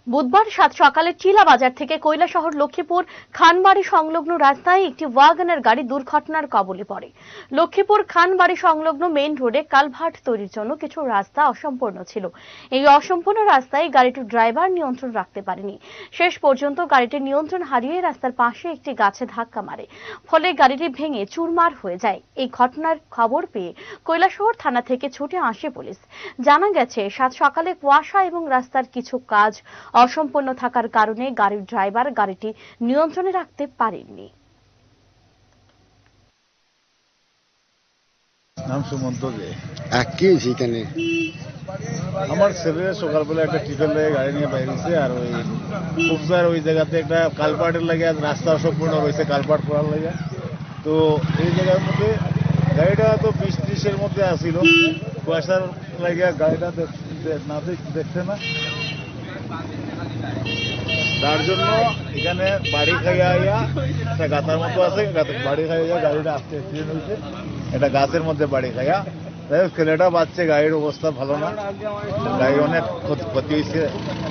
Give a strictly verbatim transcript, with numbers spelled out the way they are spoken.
বুধবার সাত সকালে চিলা বাজার থেকে কৈলাসহর লক্ষ্মীপুর খানবাড়ি সংলগ্ন রাস্তায় একটি ওয়াগনের গাড়ি দুর্ঘটনার কবলে পড়ে। লক্ষ্মীপুর খানবাড়ি সংলগ্ন মেইন রোডে কালভার্ট তৈরির জন্য কিছু রাস্তা অসম্পূর্ণ ছিল। এই অসম্পূর্ণ রাস্তায় গাড়িটির ড্রাইভার নিয়ন্ত্রণ রাখতে পারেনি। শেষ পর্যন্ত গাড়িটি নিয়ন্ত্রণ হারিয়ে রাস্তার পাশে একটি গাছে ধাক্কা মারে, ফলে গাড়িটি ভেঙে চুরমার হয়ে যায়। এই ঘটনার খবর পেয়ে কৈলাসহর থানা থেকে ছুটে আসে পুলিশ। জানা গেছে, সাত সকালে কুয়াশা এবং রাস্তার কিছু কাজ অসম্পূর্ণ থাকার কারণে গাড়ির ড্রাইভার গাড়িটি নিয়ন্ত্রণে রাখতে পারেননি। নাম সুমন্ত দে। কি সেখানে আমার ছেলে সকালবেলা একটা টিফিন লেগে গাড়ি নিয়ে বাইরেছে, আর ওই খুবসার ওই জায়গাতে একটা কালপাটের লাগে রাস্তা অসম্পূর্ণ রয়েছে, কালপাট করার লাগে। তো এই জায়গার মধ্যে গাড়িটা তো বিশ ত্রিশের মধ্যে আসছিল, কুয়াশার লাগিয়া গাড়িটা না দেখছে না, তার জন্য এখানে বাড়ি খাইয়া আইয়া একটা গাতার মতো আছে, বাড়ি খাইয়া গাড়িটা আসতে অ্যাক্সিডেন্ট হয়েছে, একটা গাছের মধ্যে বাড়ি খাইয়া। যাই হোক ছেলেটা বাচ্চা, গাড়ির অবস্থা ভালো না, গাড়ি অনেক ক্ষতি হয়েছে।